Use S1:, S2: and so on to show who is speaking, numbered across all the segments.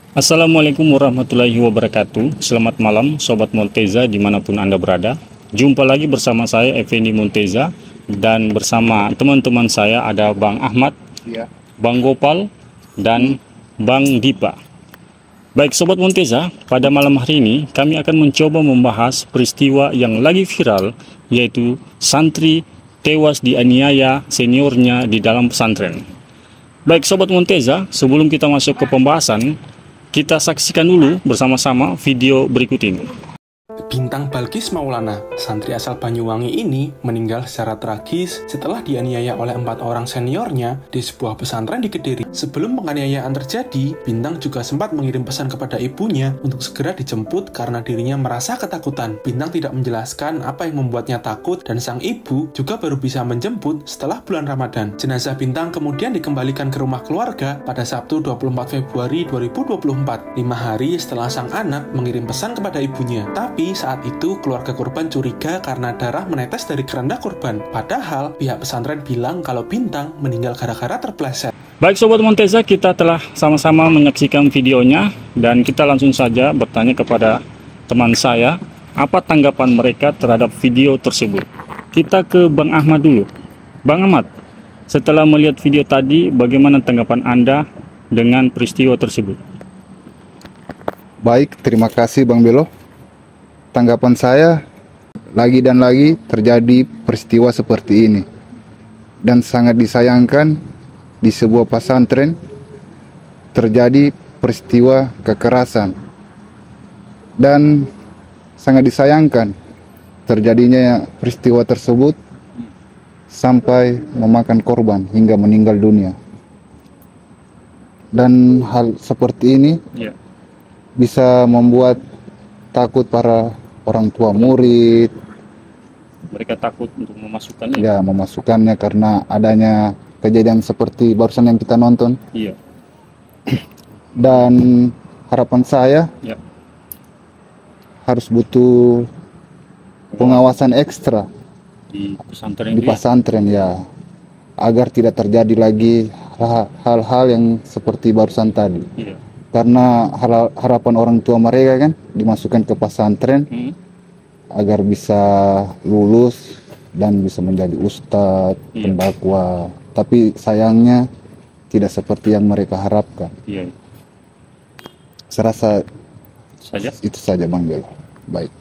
S1: Assalamualaikum warahmatullahi wabarakatuh. Selamat malam Sobat Monteza dimanapun Anda berada. Jumpa lagi bersama saya Effendi Monteza. Dan bersama teman-teman saya ada Bang Ahmad,
S2: Ya.
S1: Bang Gopal, dan Bang Dipa. Baik Sobat Monteza, pada malam hari ini kami akan mencoba membahas peristiwa yang lagi viral, yaitu santri tewas dianiaya seniornya di dalam pesantren. Baik Sobat Monteza, sebelum kita masuk ke pembahasan, kita saksikan dulu bersama-sama video berikut ini.
S3: Bintang Balkis Maulana, santri asal Banyuwangi ini meninggal secara tragis setelah dianiaya oleh 4 orang seniornya di sebuah pesantren di Kediri. Sebelum penganiayaan terjadi, Bintang juga sempat mengirim pesan kepada ibunya untuk segera dijemput karena dirinya merasa ketakutan. Bintang tidak menjelaskan apa yang membuatnya takut dan sang ibu juga baru bisa menjemput setelah bulan Ramadan. Jenazah Bintang kemudian dikembalikan ke rumah keluarga pada Sabtu 24 Februari 2024, 5 hari setelah sang anak mengirim pesan kepada ibunya. Tapi saat itu keluarga korban curiga karena darah menetes dari keranda korban. Padahal pihak pesantren bilang kalau Bintang meninggal gara-gara terpleset.
S1: Baik Sobat Monteza, kita telah sama-sama menyaksikan videonya dan kita langsung saja bertanya kepada teman saya, apa tanggapan mereka terhadap video tersebut. Kita ke Bang Ahmad dulu. Bang Ahmad, setelah melihat video tadi, bagaimana tanggapan Anda dengan peristiwa tersebut?
S2: Baik, terima kasih Bang Belo. Tanggapan saya, lagi dan lagi terjadi peristiwa seperti ini. Dan sangat disayangkan di sebuah pesantren terjadi peristiwa kekerasan. Dan sangat disayangkan terjadinya peristiwa tersebut sampai memakan korban hingga meninggal dunia. Dan hal seperti ini bisa membuat takut para orang tua murid.
S1: Mereka takut untuk memasukkannya?
S2: Ya, memasukkannya karena adanya kejadian seperti barusan yang kita nonton.
S1: Iya.
S2: Dan harapan saya harus butuh pengawasan ekstra
S1: di pesantren,
S2: di pesantren ya, agar tidak terjadi lagi hal-hal yang seperti barusan tadi.
S1: Iya.
S2: Karena harapan orang tua mereka kan dimasukkan ke pesantren agar bisa lulus dan bisa menjadi ustadz, pendakwa. Tapi sayangnya tidak seperti yang mereka harapkan.
S1: Iya.
S2: Saya rasa
S1: Saja?
S2: itu saja Bang Belo. Baik.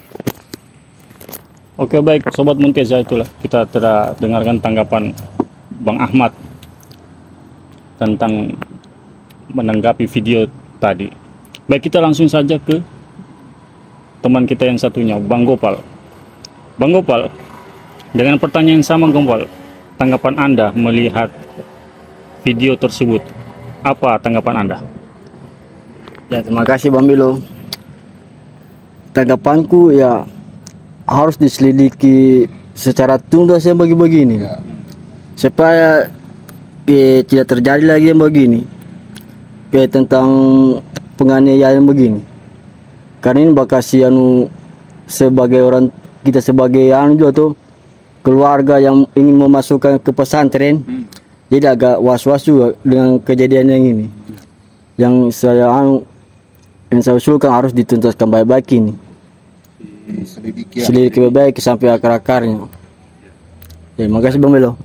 S1: Oke, baik Sobat Monteza, itulah kita telah dengarkan tanggapan Bang Ahmad tentang menanggapi video tadi. Baik, kita langsung saja ke teman kita yang satunya, Bang Gopal. Bang Gopal, dengan pertanyaan sama Gopal, tanggapan Anda melihat video tersebut, apa tanggapan Anda?
S4: Ya, terima kasih Bang Bilo. Tanggapanku ya, harus diselidiki secara tuntas yang begini, supaya tidak terjadi lagi yang begini, kayak tentang penganiayaan begini. Karena ini bakasi sebagai orang kita, sebagai juga tuh keluarga yang ingin memasukkan ke pesantren, jadi agak was-was juga dengan kejadian yang ini. Yang saya usulkan harus dituntaskan baik-baik ini. Selidiki baik sampai akar-akarnya. Ya, terima kasih Bang Belo.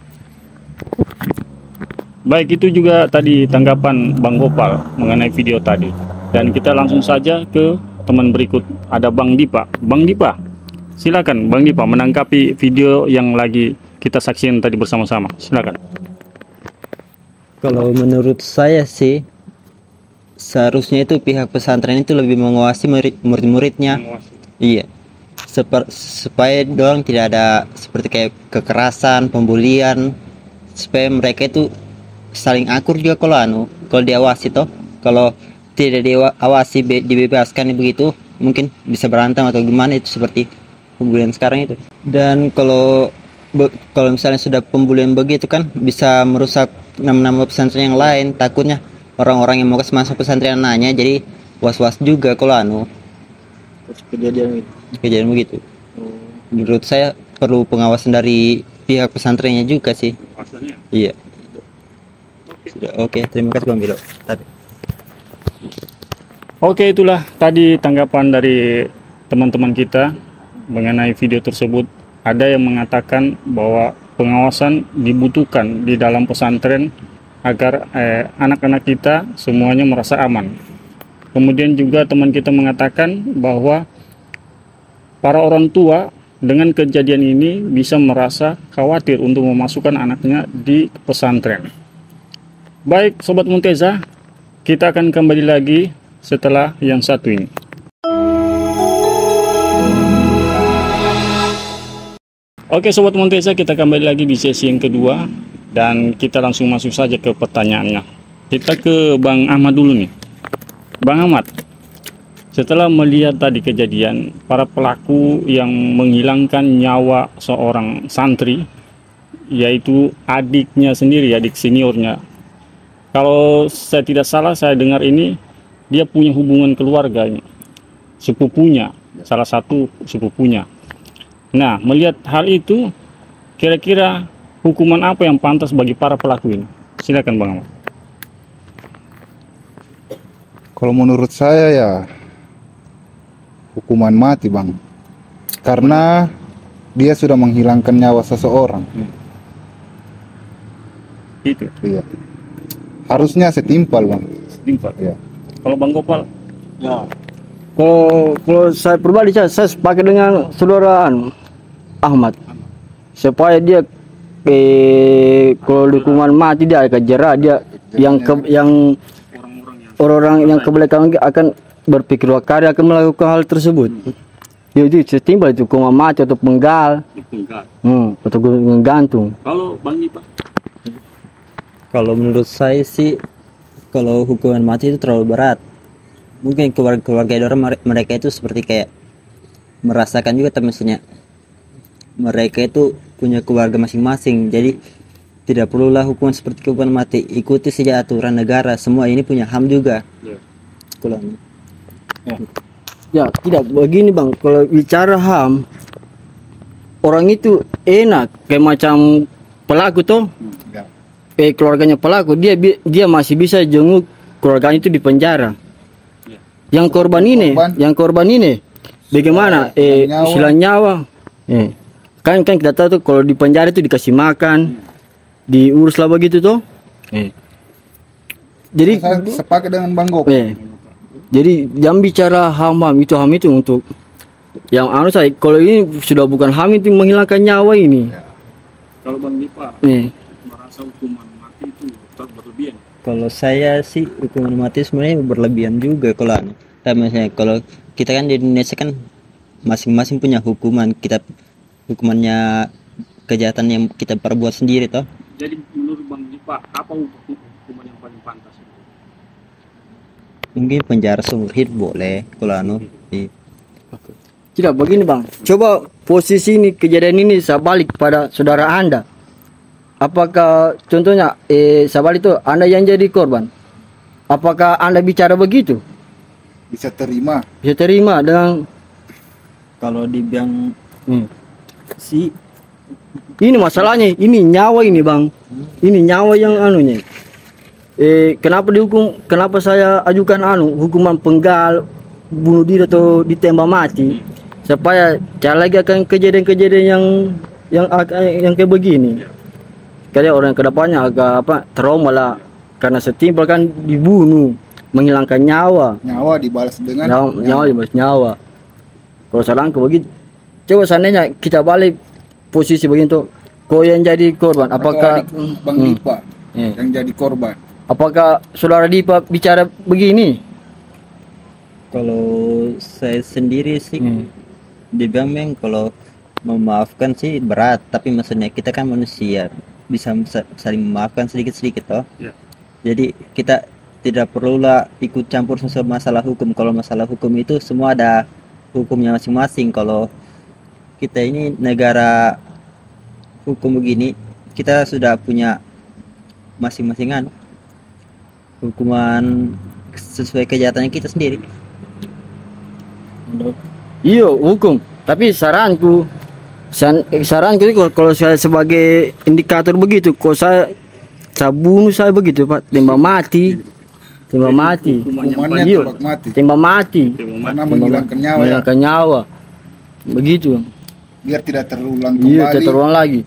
S1: Baik, itu juga tadi tanggapan Bang Gopal mengenai video tadi. Dan kita langsung saja ke teman berikut, ada Bang Dipa. Bang Dipa, silakan Bang Dipa menanggapi video yang lagi kita saksikan tadi bersama-sama. Silakan.
S5: Kalau menurut saya sih, seharusnya itu pihak pesantren itu lebih mengawasi murid-muridnya. Iya. Supaya doang tidak ada seperti kayak kekerasan, pembulian, supaya mereka itu saling akur juga. Kalau diawasi toh, kalau tidak diawasi dibebaskan begitu, mungkin bisa berantem atau gimana, itu seperti pembulian sekarang itu. Dan kalau misalnya sudah pembulian begitu kan bisa merusak nama-nama pesantren yang lain. Takutnya orang-orang yang mau masuk pesantren nanya, jadi was-was juga kalau kejadian begitu. Menurut saya perlu pengawasan dari pihak pesantrennya juga sih. Iya. Sudah, oke, terima kasih Bang Bilo.
S1: Oke, itulah tadi tanggapan dari teman-teman kita mengenai video tersebut. Ada yang mengatakan bahwa pengawasan dibutuhkan di dalam pesantren agar anak-anak kita semuanya merasa aman. Kemudian juga teman kita mengatakan bahwa para orang tua dengan kejadian ini bisa merasa khawatir untuk memasukkan anaknya di pesantren. Baik, Sobat Munteza, kita akan kembali lagi setelah yang satu ini. Oke Sobat Munteza, kita kembali lagi di sesi yang kedua dan kita langsung masuk saja ke pertanyaannya. Kita ke Bang Ahmad dulu nih. Bang Ahmad, setelah melihat tadi kejadian para pelaku yang menghilangkan nyawa seorang santri, yaitu adiknya sendiri, adik seniornya. Kalau saya tidak salah, saya dengar ini dia punya hubungan keluarganya, sepupunya, salah satu sepupunya. Nah, melihat hal itu, kira-kira hukuman apa yang pantas bagi para pelaku ini? Silakan Bang Ahmad.
S2: Kalau menurut saya ya hukuman mati, Bang. Karena dia sudah menghilangkan nyawa seseorang.
S1: Itu.
S2: Iya. Harusnya setimpal, Bang.
S1: Setimpal.
S2: Iya.
S1: Kalau Bang Gopal?
S4: Ya. Kalau saya pribadi saya sepakat dengan saudara Ahmad, supaya dia kalau hukuman mati dia akan jerah, dia yang orang-orang yang kebelakang akan berpikir wakari akan melakukan hal tersebut. Jadi setimpal itu hukuman mati atau penggal, atau menggantung.
S1: Kalau Bang Ipa?
S5: Kalau menurut saya sih, kalau hukuman mati itu terlalu berat. Mungkin keluarga orang mereka itu seperti kayak merasakan juga maksudnya mereka itu punya keluarga masing-masing, jadi tidak perlulah hukuman seperti hukuman mati. Ikuti saja aturan negara, semua ini punya HAM juga.
S4: Ya tidak begini Bang, kalau bicara HAM, orang itu enak kayak macam pelaku tuh, keluarganya pelaku, dia masih bisa jenguk keluarganya itu di penjara. Yang korban ini bagaimana istilah nyawa, kan kita tahu tuh kalau di penjara itu dikasih makan, diurus lah begitu tuh. Jadi
S2: saya sepakat dengan Bang Gop.
S4: Jadi jangan bicara HAM itu untuk yang saya, kalau ini sudah bukan HAM, itu menghilangkan nyawa ini.
S1: Kalau Bang Ipa merasa hukuman mati itu berlebihan?
S5: Kalau saya sih hukuman mati sebenarnya berlebihan juga kalau misalnya kalau kita kan di Indonesia kan masing-masing punya hukuman, kita hukumannya kejahatan yang kita perbuat sendiri toh.
S1: Jadi menurut Bang Ipa apa hukuman yang paling pantas?
S5: Mungkin penjara seumur hidup boleh kalau
S4: Tidak begini Bang, coba posisi ini, kejadian ini saya balik pada saudara Anda. Apakah contohnya Sabali itu Anda yang jadi korban? Apakah Anda bicara begitu?
S2: Bisa terima.
S4: Bisa terima dengan
S5: kalau dibilang si
S4: ini masalahnya, ini nyawa ini Bang. Ini nyawa yang anunya. Kenapa dihukum? Kenapa saya ajukan hukuman penggal, bunuh diri atau ditembak mati? Supaya jangan lagi akan kejadian-kejadian yang kayak begini. Karena orang kedepannya agak trauma lah, karena setimpal kan dibunuh, menghilangkan nyawa
S2: Dibalas dengan
S4: nyawa dibalas nyawa. Kalau salah begitu, coba seandainya kita balik posisi begitu, kau yang jadi korban, apakah
S2: Bang Dipa yang jadi korban?
S4: Apakah saudara Dipa bicara begini?
S5: Kalau saya sendiri sih dibilang kalau memaafkan sih berat, tapi maksudnya kita kan manusia, bisa saling memaafkan sedikit-sedikit toh. Jadi kita tidak perlulah ikut campur masalah hukum. Kalau masalah hukum itu semua ada hukumnya masing-masing. Kalau kita ini negara hukum begini, kita sudah punya masing-masingan hukuman sesuai kejahatannya kita sendiri.
S4: Iya hukum, tapi saranku itu kalau saya sebagai indikator begitu, kalau saya bunuh saya begitu Pak, tembak mati, tembak mati.
S2: Hukumannya
S4: Iya,
S2: tembak mati.
S4: tembak mati.
S2: Karena menghilangkan nyawa ya.
S4: Menghilangkan nyawa. Begitu.
S2: Biar tidak terulang
S4: Iya,
S2: kembali.
S4: terulang lagi.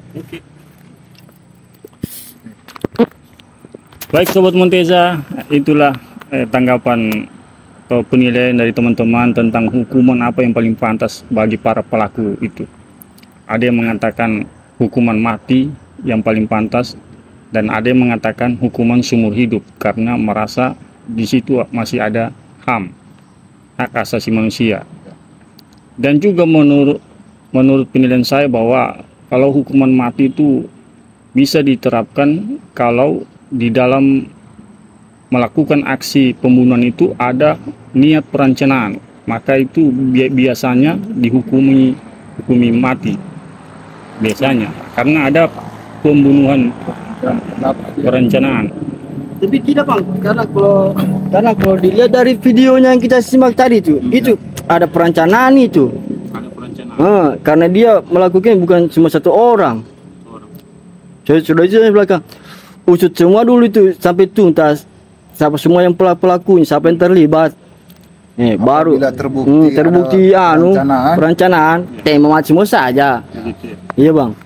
S1: Baik Sobat Monteza, itulah tanggapan atau penilaian dari teman-teman tentang hukuman apa yang paling pantas bagi para pelaku itu. Ada yang mengatakan hukuman mati yang paling pantas, dan ada yang mengatakan hukuman seumur hidup karena merasa di situ masih ada HAM, hak asasi manusia. Dan juga menurut penilaian saya bahwa kalau hukuman mati itu bisa diterapkan kalau di dalam melakukan aksi pembunuhan itu ada niat perencanaan, maka itu biasanya dihukumi mati biasanya, karena ada pembunuhan perencanaan.
S4: Tapi tidak bang, karena kalau dilihat dari videonya yang kita simak tadi itu ada perencanaan itu.
S1: Ada perencanaan.
S4: Karena dia melakukan bukan cuma satu orang. Sudah di belakang. Usut semua dulu itu sampai tuntas. Siapa semua yang pelakunya, siapa yang terlibat. Baru
S2: Apabila terbukti ada
S4: perencanaan, tembak mati semua saja. Iya bang.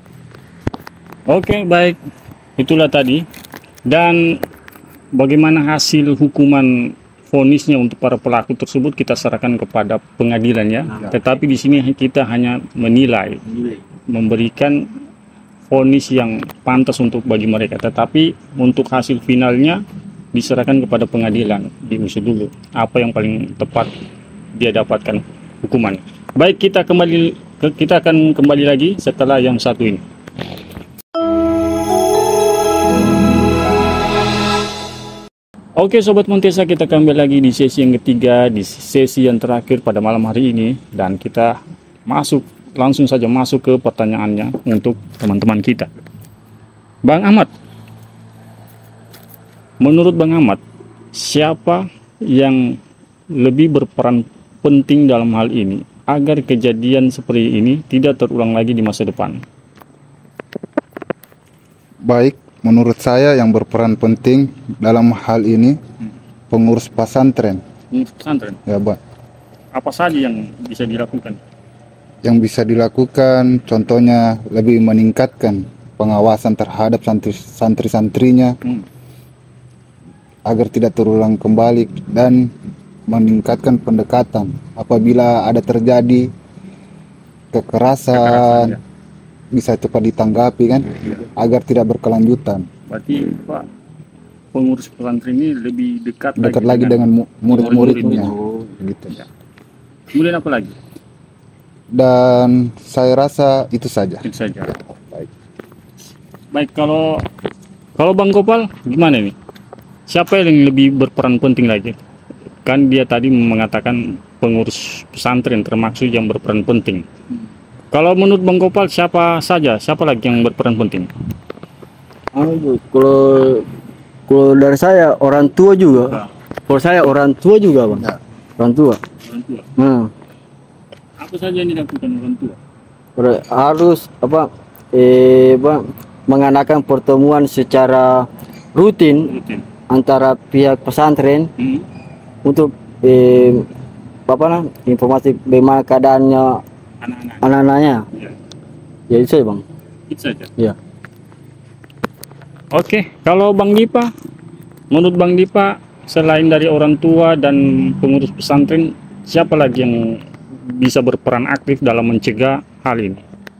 S1: Oke, baik. Itulah tadi. Dan bagaimana hasil hukuman vonisnya untuk para pelaku tersebut kita serahkan kepada pengadilan ya. Tetapi di sini kita hanya menilai, memberikan vonis yang pantas untuk bagi mereka. Tetapi untuk hasil finalnya diserahkan kepada pengadilan, diusut dulu apa yang paling tepat dia dapatkan hukuman. Baik, kita akan kembali lagi setelah yang satu ini. Oke Sobat Monteza, kita kembali lagi di sesi yang ketiga, di sesi yang terakhir pada malam hari ini, dan kita langsung saja masuk ke pertanyaannya untuk teman-teman kita. Bang Ahmad, menurut Bang Ahmad, siapa yang lebih berperan penting dalam hal ini agar kejadian seperti ini tidak terulang lagi di masa depan?
S2: Baik, menurut saya yang berperan penting dalam hal ini pengurus pesantren.
S1: Pesantren.
S2: Ya, Pak.
S1: Apa saja yang bisa dilakukan?
S2: Yang bisa dilakukan contohnya lebih meningkatkan pengawasan terhadap santri-santrinya agar tidak terulang kembali, dan meningkatkan pendekatan apabila ada terjadi kekerasan bisa cepat ditanggapi kan, agar tidak berkelanjutan.
S1: Berarti Pak, pengurus pesantren ini lebih dekat
S2: lagi dengan murid-muridnya gitu.
S1: Kemudian apa lagi?
S2: Dan saya rasa itu saja.
S1: Itu saja. Baik, kalau Bang Gopal gimana nih? Siapa yang lebih berperan penting lagi? Kan dia tadi mengatakan pengurus pesantren termasuk yang berperan penting. Kalau menurut Bang Gopal siapa lagi yang berperan penting?
S4: Kalau dari saya orang tua juga. Kalau saya orang tua juga bang.
S2: Ya.
S4: Orang tua.
S1: Apa saja yang dilakukan orang tua?
S4: Harus mengadakan pertemuan secara rutin antara pihak pesantren untuk informasi bagaimana keadaannya anak-anaknya. Ya itu saja bang.
S1: Itu saja.
S4: Ya.
S1: Oke, kalau Bang Dipa, menurut Bang Dipa selain dari orang tua dan pengurus pesantren, siapa lagi yang bisa berperan aktif dalam mencegah hal ini?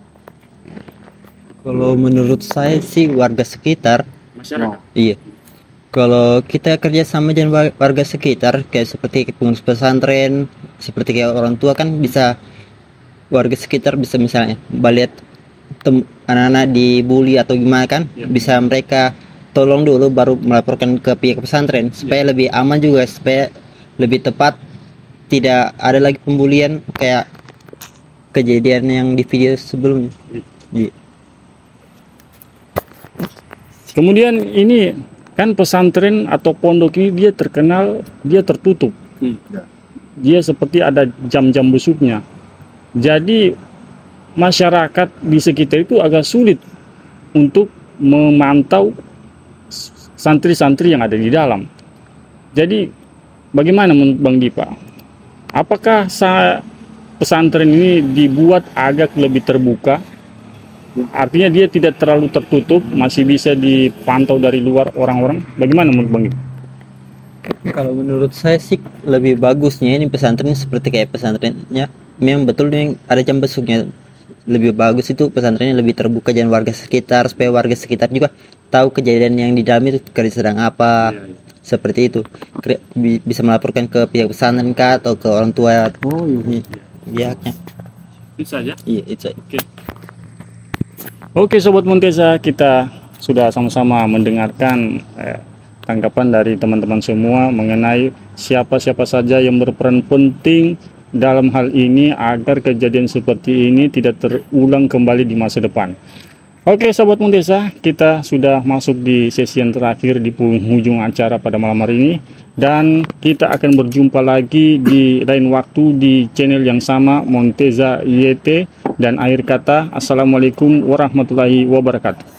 S5: Kalau menurut saya sih warga sekitar.
S1: Masyarakat.
S5: Iya. Kalau kita kerjasama dengan warga sekitar, kayak seperti pengurus pesantren, seperti kayak orang tua kan bisa, warga sekitar bisa misalnya lihat anak-anak dibully atau gimana kan, bisa mereka tolong dulu baru melaporkan ke pihak pesantren supaya lebih aman juga, supaya lebih tepat, tidak ada lagi pembulian kayak kejadian yang di video sebelumnya.
S1: Kemudian ini kan pesantren atau pondok ini dia terkenal, dia tertutup. Dia seperti ada jam-jam busuknya. Jadi masyarakat di sekitar itu agak sulit untuk memantau santri-santri yang ada di dalam. Jadi bagaimana menurut Bang Dipa? Apakah pesantren ini dibuat agak lebih terbuka? Artinya dia tidak terlalu tertutup, masih bisa dipantau dari luar orang-orang. Bagaimana menurut Bang Dipa?
S5: Kalau menurut saya sih lebih bagusnya ini pesantren seperti kayak pesantrennya memang betul yang ada jam besuknya. Lebih bagus itu pesantrennya lebih terbuka dan warga sekitar, supaya warga sekitar juga tahu kejadian yang di dalam itu sedang apa. Seperti itu bisa melaporkan ke pihak pesantren kah atau ke orang tua pihaknya.
S1: Itu saja.
S5: Iya itu.
S1: Oke Sobat Montesa, kita sudah sama-sama mendengarkan tanggapan dari teman-teman semua mengenai siapa-siapa saja yang berperan penting dalam hal ini agar kejadian seperti ini tidak terulang kembali di masa depan. Oke Sobat Montesa, kita sudah masuk di sesi yang terakhir di penghujung acara pada malam hari ini, dan kita akan berjumpa lagi di lain waktu di channel yang sama, Montesa YT dan akhir kata, Assalamualaikum warahmatullahi wabarakatuh.